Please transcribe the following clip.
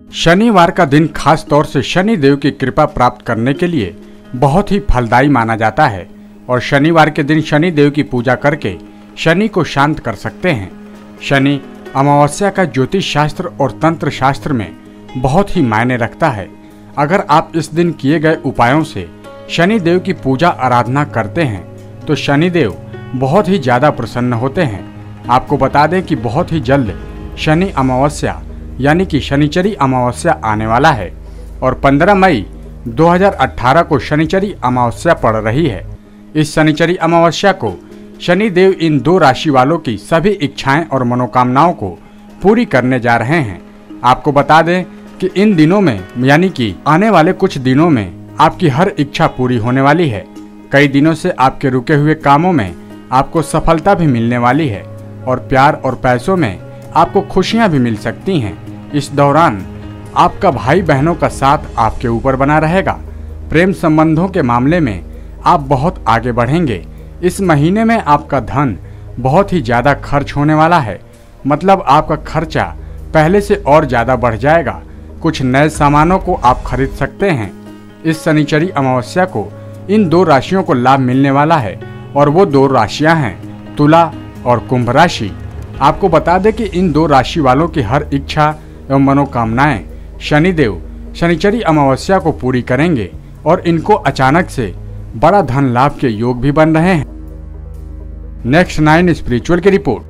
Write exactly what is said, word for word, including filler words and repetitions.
शनिवार का दिन खास तौर से शनि देव की कृपा प्राप्त करने के लिए बहुत ही फलदायी माना जाता है और शनिवार के दिन शनि देव की पूजा करके शनि को शांत कर सकते हैं। शनि अमावस्या का ज्योतिष शास्त्र और तंत्र शास्त्र में बहुत ही मायने रखता है। अगर आप इस दिन किए गए उपायों से शनि देव की पूजा आराधना करते हैं तो शनि देव बहुत ही ज़्यादा प्रसन्न होते हैं। आपको बता दें कि बहुत ही जल्द शनि अमावस्या यानी कि शनिचरी अमावस्या आने वाला है और पंद्रह मई दो हज़ार अठारह को शनिचरी अमावस्या पड़ रही है। इस शनिचरी अमावस्या को शनि देव इन दो राशि वालों की सभी इच्छाएं और मनोकामनाओं को पूरी करने जा रहे हैं। आपको बता दें कि इन दिनों में यानी कि आने वाले कुछ दिनों में आपकी हर इच्छा पूरी होने वाली है। कई दिनों से आपके रुके हुए कामों में आपको सफलता भी मिलने वाली है और प्यार और पैसों में आपको खुशियां भी मिल सकती हैं। इस दौरान आपका भाई बहनों का साथ आपके ऊपर बना रहेगा। प्रेम संबंधों के मामले में आप बहुत आगे बढ़ेंगे। इस महीने में आपका धन बहुत ही ज़्यादा खर्च होने वाला है, मतलब आपका खर्चा पहले से और ज़्यादा बढ़ जाएगा। कुछ नए सामानों को आप खरीद सकते हैं। इस शनिचरी अमावस्या को इन दो राशियों को लाभ मिलने वाला है और वो दो राशियां हैं तुला और कुंभ राशि। आपको बता दें कि इन दो राशि वालों की हर इच्छा एवं मनोकामनाएं शनिदेव शनिचरी अमावस्या को पूरी करेंगे और इनको अचानक से बड़ा धन लाभ के योग भी बन रहे हैं। नेक्स्ट नाइन स्पिरिचुअल की रिपोर्ट।